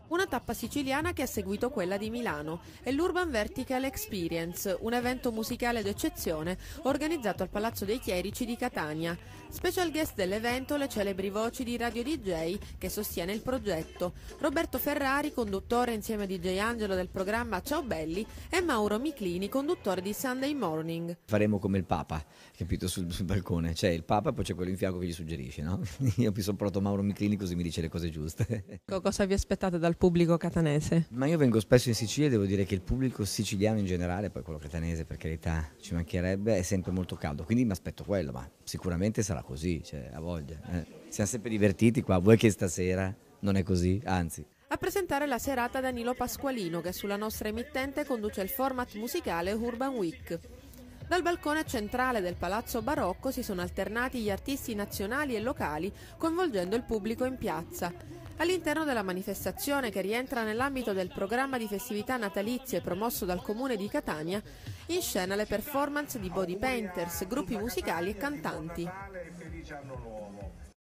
Una tappa siciliana che ha seguito quella di Milano è l'Urban Vertical Experience, un evento musicale d'eccezione organizzato al Palazzo dei Chierici di Catania. Special guest dell'evento le celebri voci di Radio DJ che sostiene il progetto, Roberto Ferrari, conduttore insieme a DJ Angelo del programma Ciao Belli, e Mauro Miclini, conduttore di Sunday Morning. Faremo come il Papa, capito, sul balcone, c'è il Papa e poi c'è quello in fianco che gli suggerisce, no? Io mi sono portato Mauro Miclini così mi dice le cose giuste. Cosa vi aspettate dal pubblico catanese? Ma io vengo spesso in Sicilia e devo dire che il pubblico siciliano in generale, poi quello catanese per carità ci mancherebbe, è sempre molto caldo, quindi mi aspetto quello, ma sicuramente sarà così, cioè a voglia. Siamo sempre divertiti qua, vuoi che stasera non è così? Anzi. A presentare la serata Danilo Pasqualino, che sulla nostra emittente conduce il format musicale Urban Week. Dal balcone centrale del Palazzo Barocco si sono alternati gli artisti nazionali e locali, coinvolgendo il pubblico in piazza. All'interno della manifestazione, che rientra nell'ambito del programma di festività natalizie promosso dal Comune di Catania, in scena le performance di body painters, gruppi musicali e cantanti.